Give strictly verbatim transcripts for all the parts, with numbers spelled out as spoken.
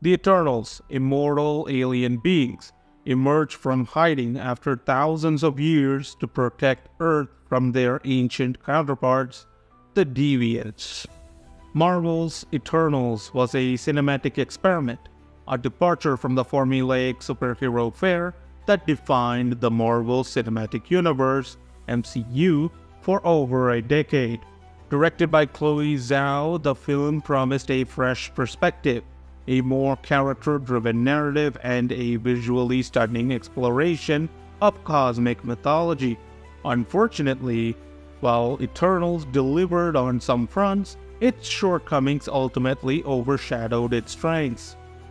The Eternals, immortal alien beings, emerge from hiding after thousands of years to protect Earth from their ancient counterparts, the Deviants. Marvel's Eternals was a cinematic experiment, a departure from the formulaic superhero fare that defined the Marvel Cinematic Universe, M C U, for over a decade. Directed by Chloe Zhao, the film promised a fresh perspective, a more character-driven narrative, and a visually stunning exploration of cosmic mythology. Unfortunately, while Eternals delivered on some fronts, its shortcomings ultimately overshadowed its strengths.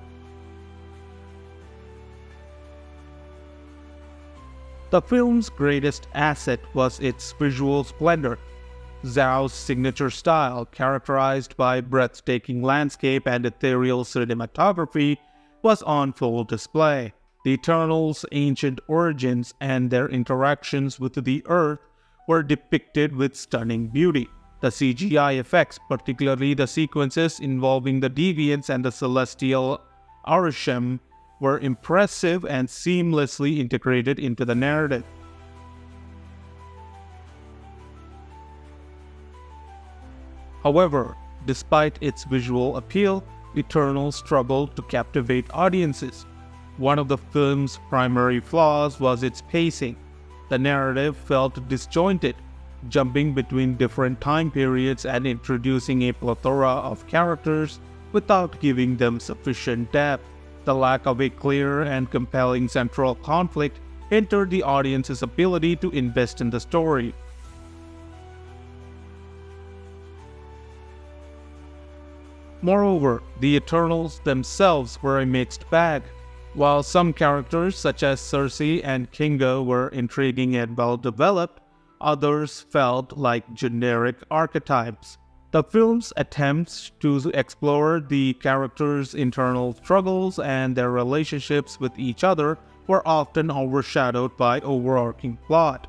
The film's greatest asset was its visual splendor. Zhao's signature style, characterized by breathtaking landscape and ethereal cinematography, was on full display. The Eternals' ancient origins and their interactions with the Earth were depicted with stunning beauty. The C G I effects, particularly the sequences involving the Deviants and the Celestial Arishem, were impressive and seamlessly integrated into the narrative. However, despite its visual appeal, Eternals struggled to captivate audiences. One of the film's primary flaws was its pacing. The narrative felt disjointed, jumping between different time periods and introducing a plethora of characters without giving them sufficient depth. The lack of a clear and compelling central conflict hindered the audience's ability to invest in the story. Moreover, the Eternals themselves were a mixed bag. While some characters such as Sersi and Kingo were intriguing and well-developed, others felt like generic archetypes. The film's attempts to explore the characters' internal struggles and their relationships with each other were often overshadowed by overarching plot.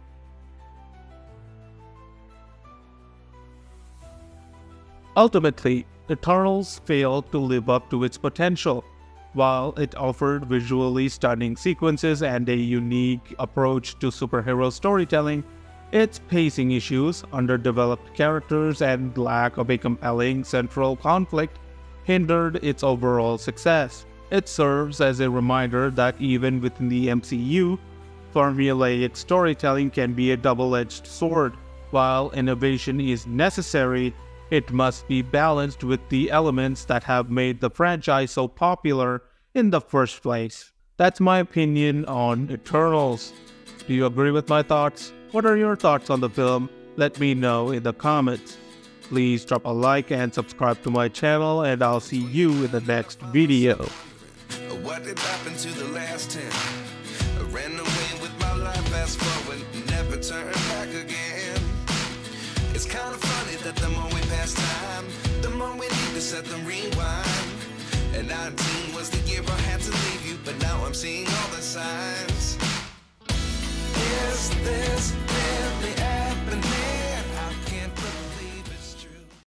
Ultimately, Eternals failed to live up to its potential. While it offered visually stunning sequences and a unique approach to superhero storytelling, its pacing issues, underdeveloped characters, and lack of a compelling central conflict hindered its overall success. It serves as a reminder that even within the M C U, formulaic storytelling can be a double-edged sword. While innovation is necessary, it must be balanced with the elements that have made the franchise so popular in the first place. That's my opinion on Eternals. Do you agree with my thoughts? What are your thoughts on the film? Let me know in the comments. Please drop a like and subscribe to my channel, and I'll see you in the next video. What did happen to the last ten? I ran away with my life, fast forward, never turn back again. It's kind of funny that the more we pass time, the more we need to set them rewind. And nineteen was the year I had to leave you, but now I'm seeing all the signs. Is this